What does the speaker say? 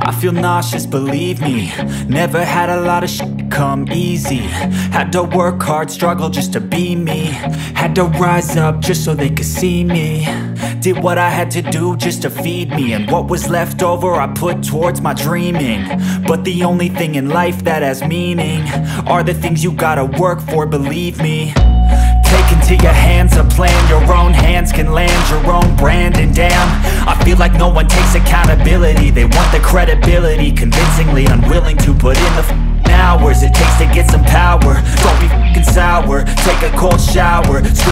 I feel nauseous, believe me. Never had a lot of shit come easy. Had to work hard, struggle just to be me. Had to rise up just so they could see me. Did what I had to do just to feed me, and what was left over I put towards my dreaming. But the only thing in life that has meaning are the things you gotta work for, believe me. Take into your hands a plan, your own hands can land your own brand. And damn, I feel like no one takes accountability. They want the credibility, convincingly unwilling to put in the hours it takes to get some power. Don't be f***ing sour, take a cold shower.